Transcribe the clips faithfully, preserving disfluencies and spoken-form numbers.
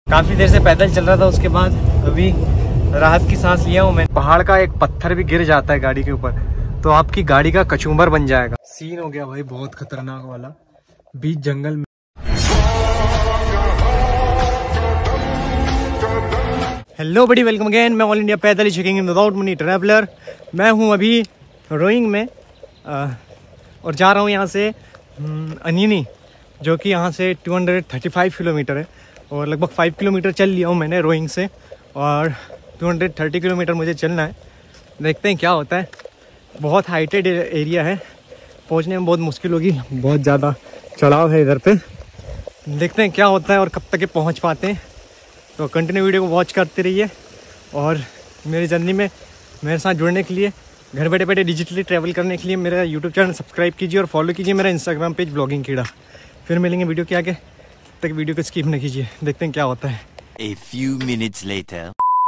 काफ़ी देर से पैदल चल रहा था, उसके बाद अभी राहत की सांस लिया हूँ मैं। पहाड़ का एक पत्थर भी गिर जाता है गाड़ी के ऊपर तो आपकी गाड़ी का कचूमर बन जाएगा। सीन हो गया भाई बहुत खतरनाक वाला, बीच जंगल में। हेलो बड़ी, वेलकम अगेन। मैं ऑल इंडिया पैदल चेकिंग विदाउट मनी ट्रैवलर। मैं हूँ अभी रोइंग में आ, और जा रहा हूँ यहाँ से अनिनी, जो कि यहाँ से दो सौ पैंतीस किलोमीटर है और लगभग पाँच किलोमीटर चल लिया हूँ मैंने रोइंग से और दो सौ तीस किलोमीटर मुझे चलना है। देखते हैं क्या होता है। बहुत हाइटेड एरिया है, पहुँचने में बहुत मुश्किल होगी, बहुत ज़्यादा चढ़ाव है इधर पे। देखते हैं क्या होता है और कब तक ये पहुँच पाते हैं। तो कंटिन्यू वीडियो को वॉच करते रहिए और मेरी जर्नी में मेरे साथ जुड़ने के लिए, घर बैठे बैठे डिजिटली ट्रैवल करने के लिए मेरा यूट्यूब चैनल सब्सक्राइब कीजिए और फॉलो कीजिए मेरा इंस्टाग्राम पेज ब्लॉगिंग कीड़ा। फिर मिलेंगे वीडियो के आगे, तब तक वीडियो को स्किप न कीजिए। देखते हैं क्या होता है। A few minutes later.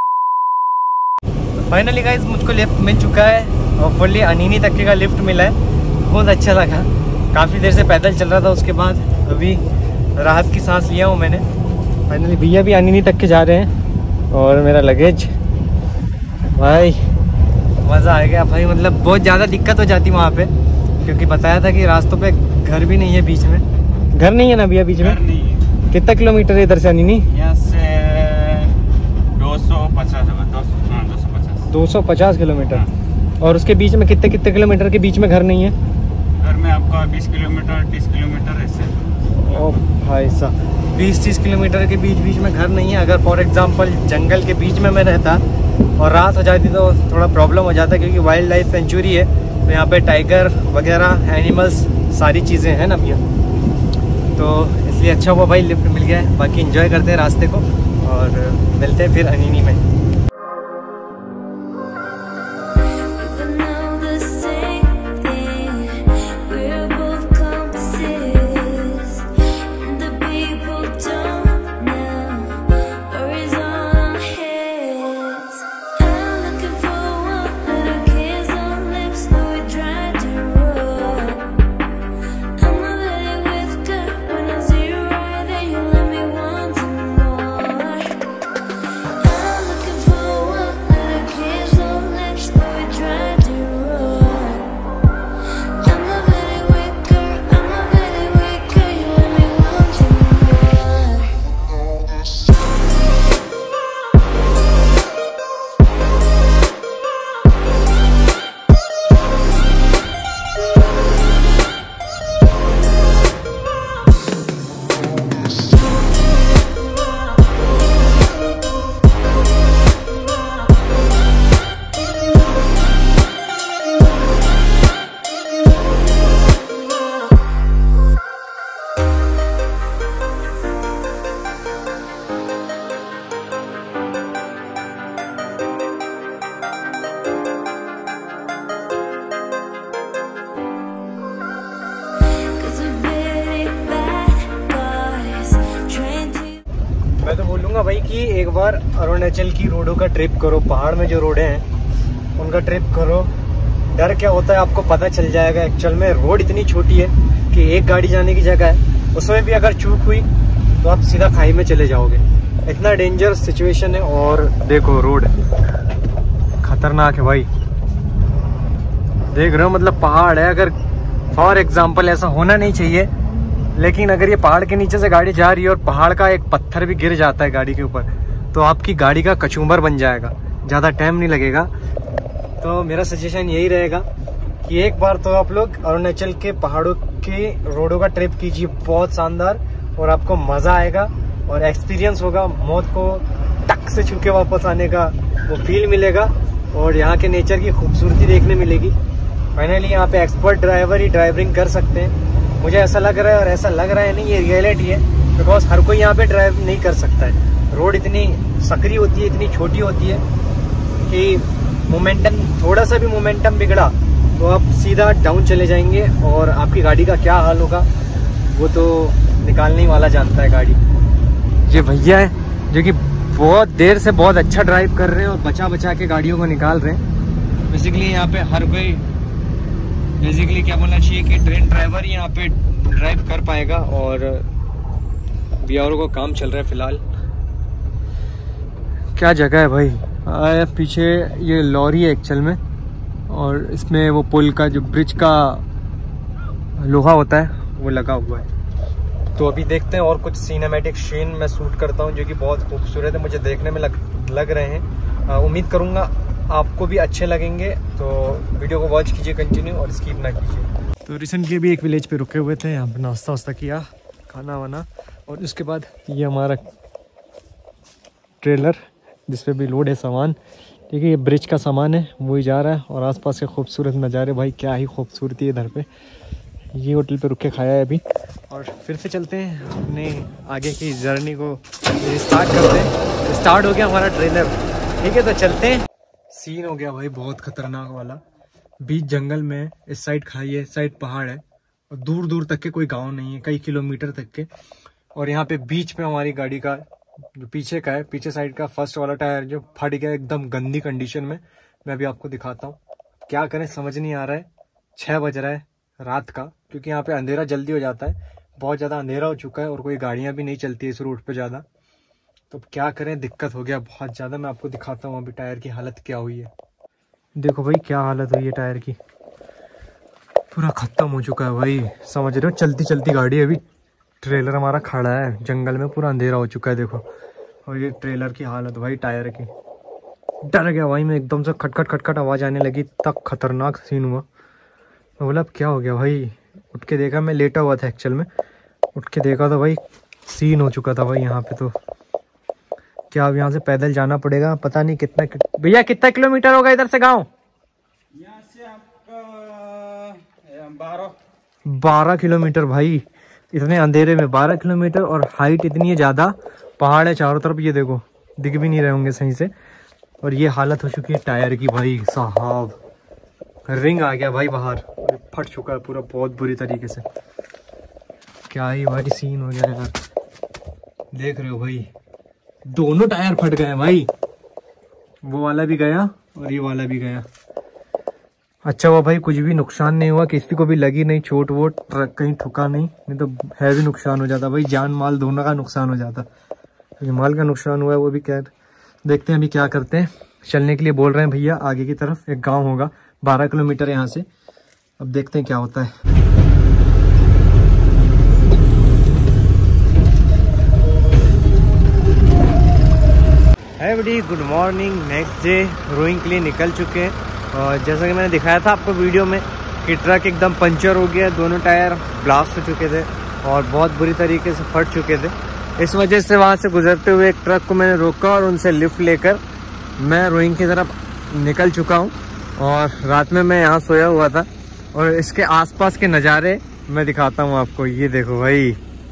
Finally guys मुझको लिफ्ट मिल चुका है और फुल्ली अनिनी तक का लिफ्ट मिला है। बहुत अच्छा लगा। काफ़ी देर से पैदल चल रहा था, उसके बाद अभी राहत की सांस लिया हूँ मैंने। फाइनली भैया भी अनिनी तक के जा रहे हैं और मेरा लगेज। भाई मज़ा आ गया भाई, मतलब बहुत ज़्यादा दिक्कत हो जाती वहाँ पे, क्योंकि बताया था कि रास्तों पे घर भी नहीं है, बीच में घर नहीं है ना भैया बीच में। नहीं है। कितना किलोमीटर है इधर से अनिनी? यहाँ से दो सौ पचास दो सौ पचास किलोमीटर। और उसके बीच में कितने कितने किलोमीटर के बीच में घर नहीं है? घर में आपका बीस किलोमीटर तीस किलोमीटर ऐसे। ओ भाई साहब, बीस तीस किलोमीटर के बीच बीच में घर नहीं है। अगर फॉर एग्जांपल जंगल के बीच में मैं रहता और रात हो जाती तो थोड़ा प्रॉब्लम हो जाता, क्योंकि वाइल्ड लाइफ सेंचुरी है तो यहाँ पे टाइगर वगैरह एनिमल्स सारी चीज़ें हैं ना भैया। तो इसलिए अच्छा हुआ भाई लिफ्ट मिल गया है। बाकी एंजॉय करते हैं रास्ते को और मिलते हैं फिर अनिनी में। मैं तो बोलूँगा भाई कि एक बार अरुणाचल की रोडों का ट्रिप करो, पहाड़ में जो रोडें हैं उनका ट्रिप करो। डर क्या होता है आपको पता चल जाएगा। एक्चुअल में रोड इतनी छोटी है कि एक गाड़ी जाने की जगह है, उसमें भी अगर चूक हुई तो आप सीधा खाई में चले जाओगे। इतना डेंजरस सिचुएशन है। और देखो रोड खतरनाक है भाई, देख रहे हो, मतलब पहाड़ है। अगर फॉर एग्जाम्पल ऐसा होना नहीं चाहिए, लेकिन अगर ये पहाड़ के नीचे से गाड़ी जा रही है और पहाड़ का एक पत्थर भी गिर जाता है गाड़ी के ऊपर तो आपकी गाड़ी का कचूमर बन जाएगा। ज़्यादा टाइम नहीं लगेगा। तो मेरा सजेशन यही रहेगा कि एक बार तो आप लोग अरुणाचल के पहाड़ों के रोडों का ट्रिप कीजिए, बहुत शानदार, और आपको मज़ा आएगा और एक्सपीरियंस होगा। मौत को टक से छू के वापस आने का वो फील मिलेगा और यहाँ के नेचर की खूबसूरती देखने मिलेगी। फाइनली यहाँ पे एक्सपर्ट ड्राइवर ही ड्राइविंग कर सकते हैं, मुझे ऐसा लग रहा है। और ऐसा लग रहा है नहीं, ये रियलिटी है, बिकॉज हर कोई यहाँ पे ड्राइव नहीं कर सकता है। रोड इतनी सकरी होती है, इतनी छोटी होती है कि मोमेंटम, थोड़ा सा भी मोमेंटम बिगड़ा तो आप सीधा डाउन चले जाएंगे और आपकी गाड़ी का क्या हाल होगा वो तो निकालने ही वाला जानता है गाड़ी। ये भैया है जो कि बहुत देर से बहुत अच्छा ड्राइव कर रहे हैं और बचा बचा के गाड़ियों को निकाल रहे हैं। बेसिकली यहाँ पे हर कोई, बेसिकली क्या बोलना चाहिए कि ट्रेन ड्राइवर ही यहाँ पे ड्राइव कर पाएगा। और बिहारों को काम चल रहा है फिलहाल, क्या जगह है भाई। आ, पीछे ये लॉरी है एक्चुअल में, और इसमें वो पुल का जो ब्रिज का लोहा होता है वो लगा हुआ है। तो अभी देखते हैं और कुछ सिनेमैटिक सीन मैं शूट करता हूँ जो कि बहुत खूबसूरत है, मुझे देखने में लग, लग रहे हैं। आ, उम्मीद करूँगा आपको भी अच्छे लगेंगे, तो वीडियो को वॉच कीजिए कंटिन्यू और स्किप ना कीजिए। तो रिसेंटली भी एक विलेज पे रुके हुए थे, यहाँ पे नाश्ता वास्ता किया, खाना वाना, और उसके बाद ये हमारा ट्रेलर जिसपे भी लोड है सामान। ठीक है, ये ब्रिज का सामान है, वही जा रहा है। और आसपास के खूबसूरत नज़ारे, भाई क्या ही खूबसूरती है इधर पे। ये होटल पे रुक के खाया है अभी, और फिर से चलते हैं अपने आगे की जर्नी को स्टार्ट करते हैं। स्टार्ट हो गया हमारा ट्रेलर, ठीक है, तो चलते हैं। सीन हो गया भाई बहुत खतरनाक वाला, बीच जंगल में, इस साइड खाई है, इस साइड पहाड़ है, और दूर दूर तक के कोई गांव नहीं है, कई किलोमीटर तक के। और यहाँ पे बीच में हमारी गाड़ी का जो पीछे का है, पीछे साइड का फर्स्ट वाला टायर जो फट गया एकदम गंदी कंडीशन में। मैं अभी आपको दिखाता हूँ, क्या करें समझ नहीं आ रहा है। छः बज रहा है रात का, क्योंकि यहाँ पे अंधेरा जल्दी हो जाता है, बहुत ज़्यादा अंधेरा हो चुका है, और कोई गाड़ियाँ भी नहीं चलती है इस रूट पे ज़्यादा। तो क्या करें, दिक्कत हो गया बहुत ज़्यादा। मैं आपको दिखाता हूँ अभी टायर की हालत क्या हुई है। देखो भाई क्या हालत हुई है टायर की, पूरा ख़त्म हो चुका है भाई, समझ रहे हो। चलती चलती गाड़ी है, अभी ट्रेलर हमारा खड़ा है जंगल में, पूरा अंधेरा हो चुका है देखो। और ये ट्रेलर की हालत भाई टायर की, डर गया भाई मैं एकदम से, खटखट खटखट आवाज़ आने लगी, तक खतरनाक सीन हुआ। मैं बोला अब क्या हो गया भाई, उठ के देखा, मैं लेटा हुआ था एक्चुअल में, उठ के देखा तो भाई सीन हो चुका था भाई यहाँ पे। तो क्या अब यहाँ से पैदल जाना पड़ेगा, पता नहीं कितना। भैया कितना किलोमीटर होगा इधर से गाँव? यहाँ से आपका बारह बारह किलोमीटर भाई, इतने अंधेरे में बारह किलोमीटर। और हाइट इतनी है ज़्यादा, पहाड़ है चारों तरफ, ये देखो दिख भी नहीं रहे होंगे सही से। और ये हालत हो चुकी है टायर की भाई साहब, रिंग आ गया भाई बाहर, फट चुका है पूरा बहुत बुरी तरीके से। क्या ही भाई सीन हो गया यार, देख रहे हो भाई, दोनों टायर फट गए भाई, वो वाला भी गया और ये वाला भी गया। अच्छा हुआ भाई कुछ भी नुकसान नहीं हुआ, किसी को भी लगी नहीं चोट वोट, ट्रक कहीं ठुका नहीं, नहीं तो है भी नुकसान हो जाता भाई, जान माल दोनों का नुकसान हो जाता। तो माल का नुकसान हुआ है वो भी, क्या देखते हैं अभी क्या करते हैं। चलने के लिए बोल रहे हैं भैया, आगे की तरफ एक गांव होगा बारह किलोमीटर यहाँ से, अब देखते हैं क्या होता है। Everybody good morning, next day rowing के लिए निकल चुके हैं। और जैसा कि मैंने दिखाया था आपको वीडियो में कि ट्रक एकदम पंचर हो गया, दोनों टायर ब्लास्ट हो चुके थे और बहुत बुरी तरीके से फट चुके थे। इस वजह से वहाँ से गुजरते हुए एक ट्रक को मैंने रोका और उनसे लिफ्ट लेकर मैं रोइंग की तरफ निकल चुका हूँ। और रात में मैं यहाँ सोया हुआ था, और इसके आसपास के नज़ारे मैं दिखाता हूँ आपको। ये देखो भाई,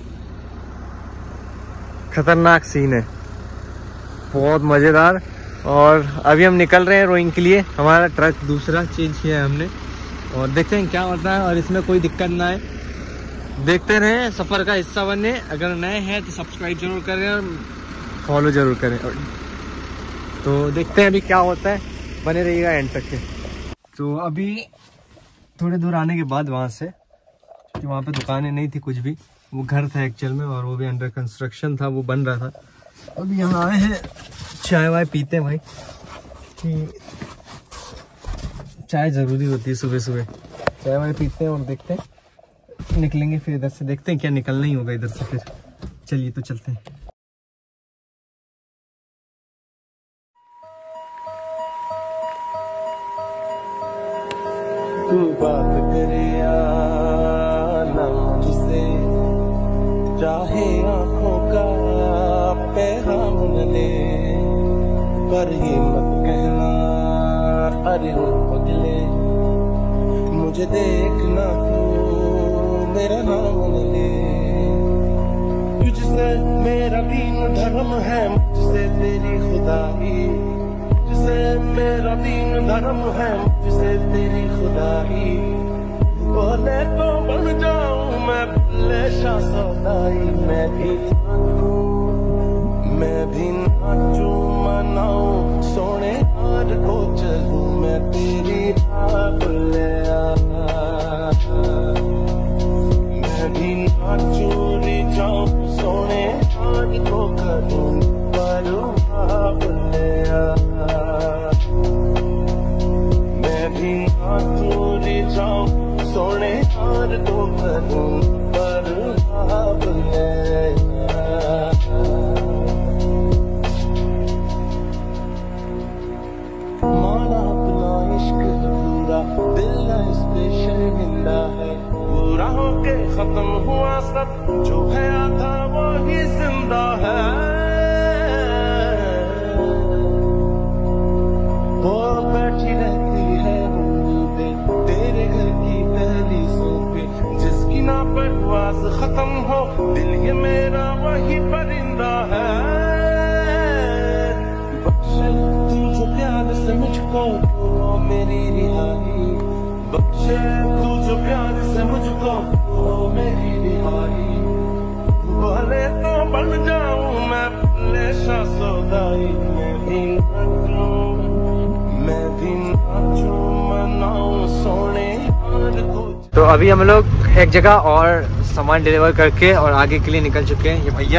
खतरनाक सीन है, बहुत मज़ेदार। और अभी हम निकल रहे हैं रोइंग के लिए, हमारा ट्रक दूसरा चेंज किया है हमने, और देखते हैं क्या होता है। और इसमें कोई दिक्कत ना है, देखते रहें, सफ़र का हिस्सा बने। अगर नए हैं तो सब्सक्राइब जरूर करें और फॉलो जरूर करें। तो देखते हैं अभी क्या होता है, बने रहिएगा एंड तक के। तो अभी थोड़ी दूर आने के बाद वहाँ से, कि वहाँ पे दुकानें नहीं थी कुछ भी, वो घर था एक्चुअल में, और वो भी अंडर कंस्ट्रक्शन था, वो बन रहा था। अभी यहाँ आए हैं, चाय वाय पीते हैं भाई, कि चाय ज़रूरी होती है सुबह सुबह। चाय वाय पीते हैं और देखते हैं, निकलेंगे फिर इधर से, देखते हैं क्या निकलना ही होगा इधर से फिर। चलिए तो चलते हैं। तू बात करे ना तुझसे, चाहे आंखों का पैगाम ले, पर ये मत कहना अरे हो पगले, मुझे देखना तू मेरा नाम ले। तुझसे मेरा दीन धर्म है, मुझसे तेरी खुदाई, तुझसे मेरा दीन धर्म है, मुझसे तेरी खुदाई। बोले तो बन जाऊं मैं भले शाह सौदाई, मैं भी नाचूं मैं भी नाचूं मनाऊं सोने हार को चलूं, मैं तेरी राह ले आ। मैं भी नाचूं री जाऊं सोने हार को करूं, पर राह ले मुझको ओ मेरी रिहाई, बख्शे तू जो प्यार से मुझको ओ मेरी रिहाई, भले तो बन जाऊं मैं लेशा सौदाई, मैं भी नाचूं मैं भी नाचूं मनाऊं सोने यार को। तो अभी हम लोग एक जगह और सामान डिलीवर करके और आगे के लिए निकल चुके हैं। ये भैया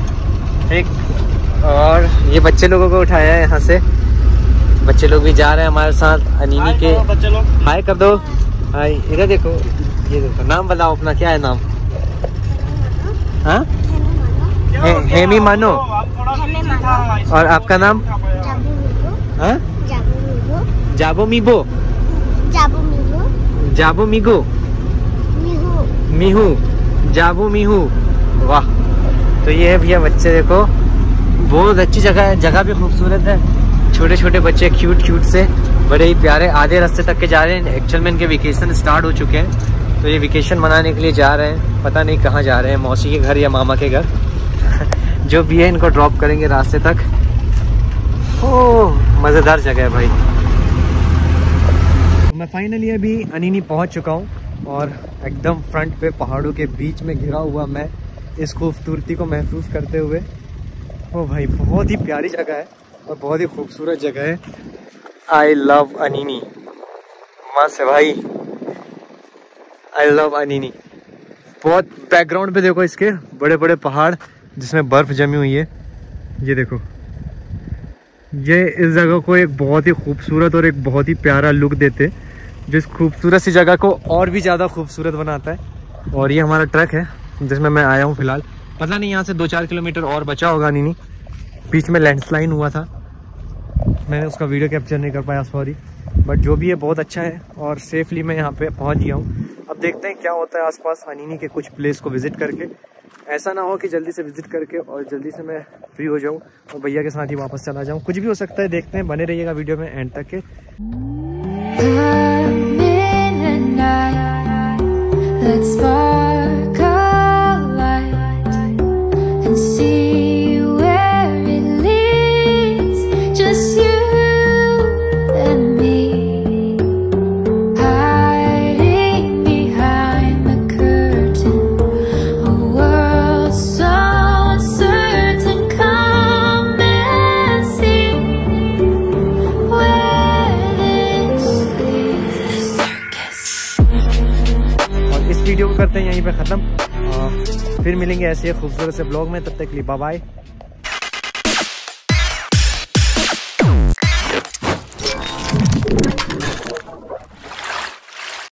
एक और ये बच्चे लोगों को उठाया है यहाँ से, बच्चे लोग भी जा रहे हैं हमारे साथ अनीनी के। बच्चे लोग हाय कर दो, हाय इधर देखो, ये देखो नाम बताओ अपना, क्या है नाम? हाँ हे, हेमी मानो। और आपका नाम? हाँ जाबो मीबो, जाबो मीगो, मीहू, जाबो मीहू। वाह, तो ये है भैया बच्चे, देखो बहुत अच्छी जगह है, जगह भी खूबसूरत है। छोटे छोटे बच्चे क्यूट क्यूट से, बड़े ही प्यारे, आधे रास्ते तक के जा रहे हैं। एक्चुअल में इनके वेकेशन स्टार्ट हो चुके हैं, तो ये वेकेशन मनाने के लिए जा रहे हैं, पता नहीं कहाँ जा रहे हैं, मौसी के घर या मामा के घर जो भी है इनको ड्रॉप करेंगे रास्ते तक। ओह मज़ेदार जगह है भाई। तो मैं फाइनली अभी अनीनी पहुँच चुका हूँ और एकदम फ्रंट पे पहाड़ों के बीच में घिरा हुआ मैं इस खूबसूरती को महसूस करते हुए। ओ भाई बहुत ही प्यारी जगह है और बहुत ही खूबसूरत जगह है। आई लव अनीनी, मस्त है भाई, आई लव अनीनी। बहुत बैकग्राउंड पे देखो इसके बड़े बड़े पहाड़ जिसमें बर्फ जमी हुई है, ये देखो। ये इस जगह को एक बहुत ही खूबसूरत और एक बहुत ही प्यारा लुक देते, जो इस खूबसूरत सी जगह को और भी ज़्यादा खूबसूरत बनाता है। और ये हमारा ट्रक है जिसमें मैं आया हूँ फिलहाल, पता नहीं यहाँ से दो चार किलोमीटर और बचा होगा अनीनी। बीच में लैंडस्लाइड हुआ था, मैंने उसका वीडियो कैप्चर नहीं कर पाया, सॉरी, बट जो भी है बहुत अच्छा है और सेफली मैं यहाँ पे पहुँच गया हूँ। अब देखते हैं क्या होता है आसपास अनीनी के कुछ प्लेस को विजिट करके। ऐसा ना हो कि जल्दी से विजिट करके और जल्दी से मैं फ्री हो जाऊँ और भैया के साथ ही वापस चला जाऊँ, कुछ भी हो सकता है, देखते हैं, बने रहिएगा वीडियो में एंड तक के। वीडियो को करते हैं यहीं पे ख़त्म, फिर मिलेंगे ऐसे खूबसूरत से ब्लॉग में, तब तक के लिए बाय बाय।